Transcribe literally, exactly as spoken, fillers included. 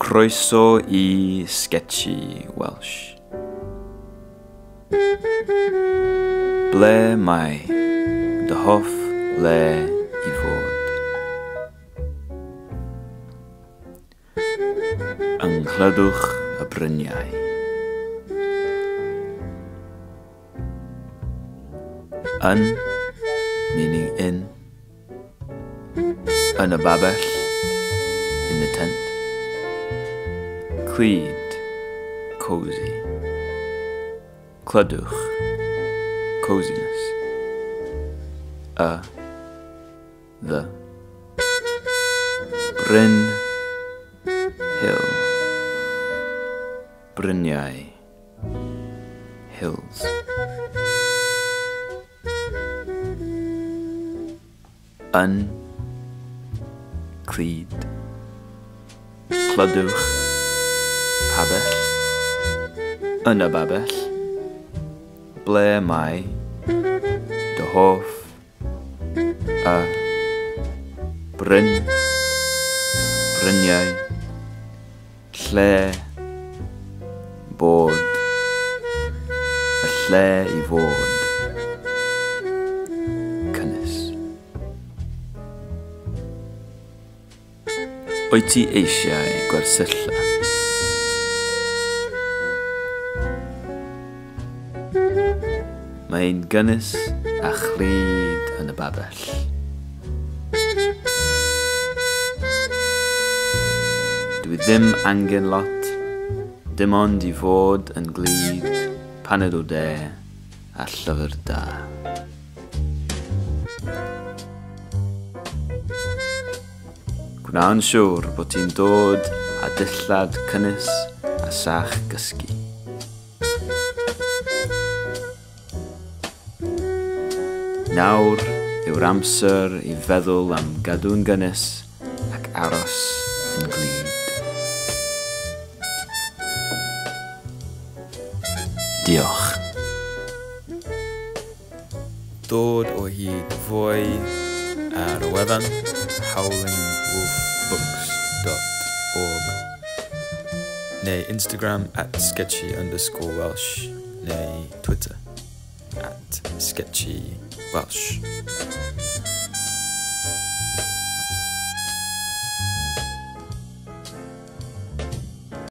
Croeso I Sketchy Welsh. Ble mae dy hoff le I fod? Ynghlydwch y bryniau. Yn, meaning in. Yn y babell, in the tent. Clyd, cozy. Clydwch, coziness. A, the. Bryn, hill. Bryniau, hills. Yn, clyd. Clydwch, pabell. Yn y babell. Ble mae dy hoff a bryn, bryniau, lle, bod, y lle I fod, cynnes. Wyt ti eisiau gwersylla? Mae'n gynnes a chlyd yn y babell. Dwi ddim angen lot, dim ond I fod yn glyd, paned o de a llyfr da. Gwna'n siŵr bod ti'n dod a dillad cynnes a sach gysgu. Nawr yw'r amser I feddwl am gadw'n gynnes ac aros yn glyd. Diolch. Dod o hyd fwy ar y wefan howling wolf books dot org neu Instagram at sketchy underscore Welsh neu Twitter at sketchy Welsh.